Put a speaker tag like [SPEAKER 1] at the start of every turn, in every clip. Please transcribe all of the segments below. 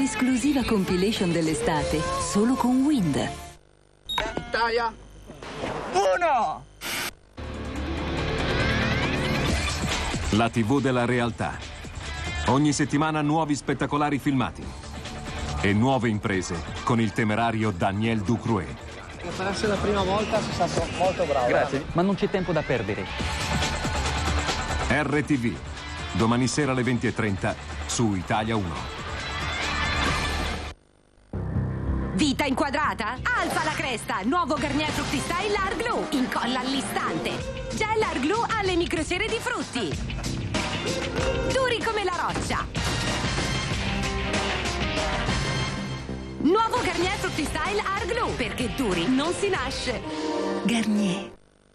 [SPEAKER 1] L'esclusiva compilation dell'estate, solo con Wind.
[SPEAKER 2] Italia.
[SPEAKER 3] 1!
[SPEAKER 4] La TV della realtà. Ogni settimana nuovi spettacolari filmati. E nuove imprese con il temerario Daniel Ducrouet.
[SPEAKER 2] Per essere la prima volta sei stato molto bravo.
[SPEAKER 3] Grazie, ma non c'è tempo da perdere.
[SPEAKER 4] RTV. Domani sera alle 20:30 su Italia 1.
[SPEAKER 5] Vita inquadrata? Alza la cresta! Nuovo Garnier Fructi Style Art Glue. Incolla all'istante. Gel Art Glue alle microcere di frutti. Duri come la roccia. Nuovo Garnier Fructi Style Art Glue. Perché duri non si nasce.
[SPEAKER 1] Garnier.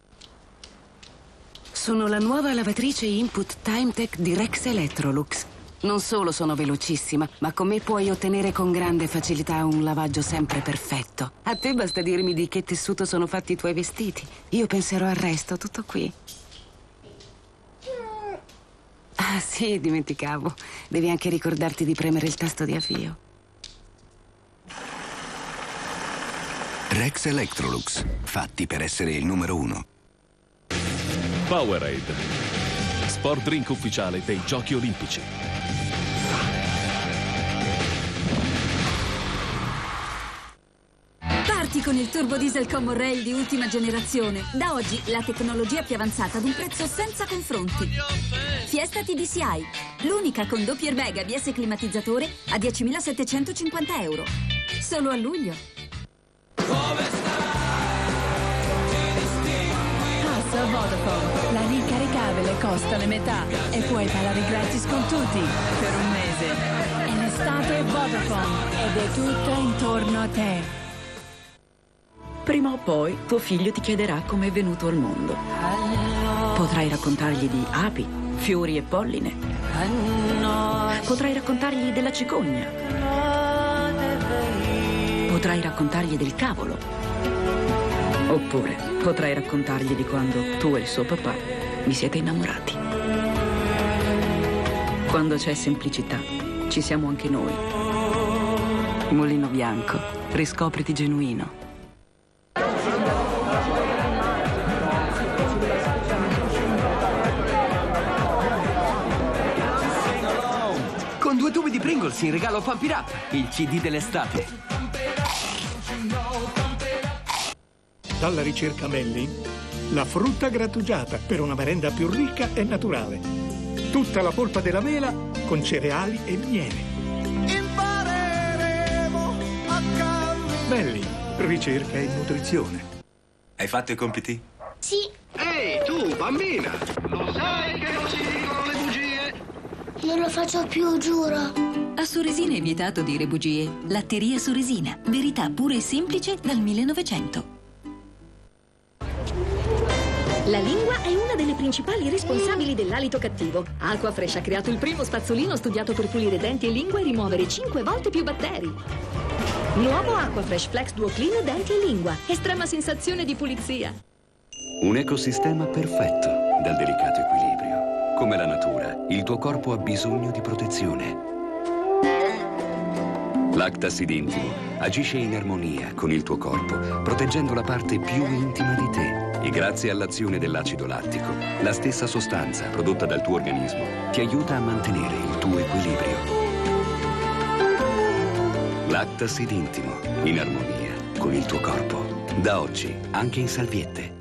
[SPEAKER 6] Sono la nuova lavatrice Input Timetech di Rex Electrolux. Non solo sono velocissima, ma con me puoi ottenere con grande facilità un lavaggio sempre perfetto. A te basta dirmi di che tessuto sono fatti i tuoi vestiti. Io penserò al resto, tutto qui. Ah sì, dimenticavo. Devi anche ricordarti di premere il tasto di avvio.
[SPEAKER 7] Rex Electrolux, fatti per essere il numero 1.
[SPEAKER 8] Powerade, sport drink ufficiale dei Giochi Olimpici.
[SPEAKER 9] Parti con il turbo diesel Common Rail di ultima generazione. Da oggi la tecnologia più avanzata ad un prezzo senza confronti. Fiesta TDCi, l'unica con doppio airbag ABS climatizzatore a 10.750 euro. Solo a luglio.
[SPEAKER 10] Passa Vodafone. La ricaricabile costa la metà e puoi parlare gratis con tutti per un mese. È l'estate Vodafone ed è tutto intorno a te.
[SPEAKER 11] Prima o poi tuo figlio ti chiederà come è venuto al mondo. Potrai raccontargli di api, fiori e polline. Potrai raccontargli della cicogna. Potrai raccontargli del cavolo. Oppure potrai raccontargli di quando tu e il suo papà vi siete innamorati. Quando c'è semplicità, ci siamo anche noi. Mulino Bianco, riscopriti genuino.
[SPEAKER 3] Con 2 tubi di Pringles in regalo Pump It Up, il CD dell'estate.
[SPEAKER 12] Dalla ricerca Melli, la frutta grattugiata per una merenda più ricca e naturale. Tutta la polpa della mela con cereali e miele.
[SPEAKER 13] Impareremo a camminare.
[SPEAKER 12] Melli, ricerca e nutrizione.
[SPEAKER 7] Hai fatto i compiti?
[SPEAKER 13] Sì.
[SPEAKER 2] Ehi, tu, bambina! Lo sai che non si dicono le bugie?
[SPEAKER 13] Non lo faccio più, giuro.
[SPEAKER 1] A Soresina è vietato dire bugie. Latteria Soresina. Verità pura e semplice dal 1900.
[SPEAKER 9] La lingua è una delle principali responsabili dell'alito cattivo. Aquafresh ha creato il primo spazzolino studiato per pulire denti e lingua e rimuovere 5 volte più batteri. Nuovo Aquafresh Flex Duo Clean denti e lingua. Estrema sensazione di pulizia.
[SPEAKER 7] Un ecosistema perfetto dal delicato equilibrio. Come la natura, il tuo corpo ha bisogno di protezione. Lactasid Intimo agisce in armonia con il tuo corpo, proteggendo la parte più intima di te. E grazie all'azione dell'acido lattico, la stessa sostanza prodotta dal tuo organismo ti aiuta a mantenere il tuo equilibrio. Lactasid Intimo, in armonia con il tuo corpo. Da oggi, anche in salviette.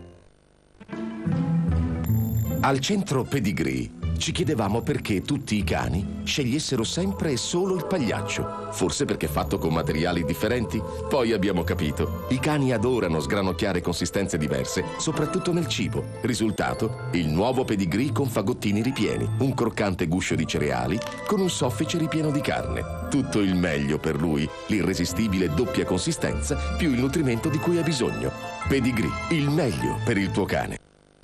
[SPEAKER 14] Al centro Pedigree ci chiedevamo perché tutti i cani scegliessero sempre e solo il pagliaccio. Forse perché è fatto con materiali differenti? Poi abbiamo capito. I cani adorano sgranocchiare consistenze diverse, soprattutto nel cibo. Risultato? Il nuovo Pedigree con fagottini ripieni, un croccante guscio di cereali con un soffice ripieno di carne. Tutto il meglio per lui, l'irresistibile doppia consistenza più il nutrimento di cui ha bisogno. Pedigree, il meglio per il tuo cane.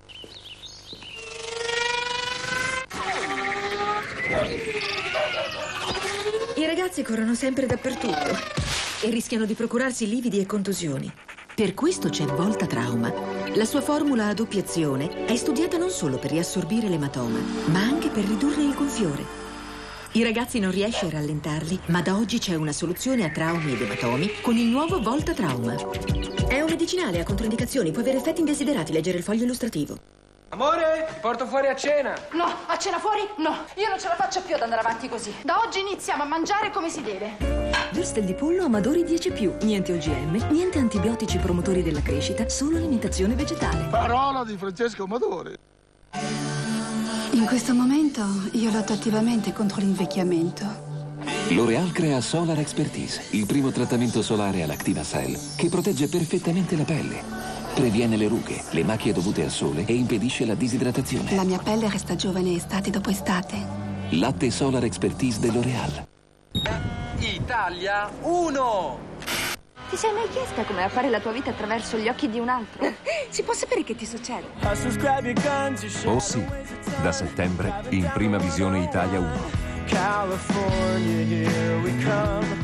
[SPEAKER 9] I ragazzi corrono sempre dappertutto e rischiano di procurarsi lividi e contusioni.
[SPEAKER 15] Per questo c'è Volta Trauma. La sua formula a doppia azione è studiata non solo per riassorbire l'ematoma, ma anche per ridurre il gonfiore. I ragazzi non riesci a rallentarli, ma da oggi c'è una soluzione a traumi ed ematomi con il nuovo Volta Trauma. È un medicinale a controindicazioni, può avere effetti indesiderati. Leggere il foglio illustrativo.
[SPEAKER 3] Amore, ti porto fuori a cena.
[SPEAKER 16] No, a cena fuori? No, io non ce la faccio più ad andare avanti così. Da oggi iniziamo a mangiare come si deve.
[SPEAKER 15] Würstel di pollo Amadori 10+. Niente OGM, niente antibiotici promotori della crescita, solo alimentazione vegetale.
[SPEAKER 17] Parola di Francesco Amadori.
[SPEAKER 18] In questo momento io lotto attivamente contro l'invecchiamento.
[SPEAKER 19] L'Oréal crea Solar Expertise, il primo trattamento solare all'Activa Cell che protegge perfettamente la pelle, previene le rughe, le macchie dovute al sole e impedisce la disidratazione.
[SPEAKER 18] La mia pelle resta giovane estate dopo estate.
[SPEAKER 19] Latte Solar Expertise dell'Oréal.
[SPEAKER 3] Italia 1!
[SPEAKER 16] Ti sei mai chiesta come fare la tua vita attraverso gli occhi di un altro? Si può sapere che ti succede?
[SPEAKER 4] Oh sì, da settembre in prima visione Italia 1.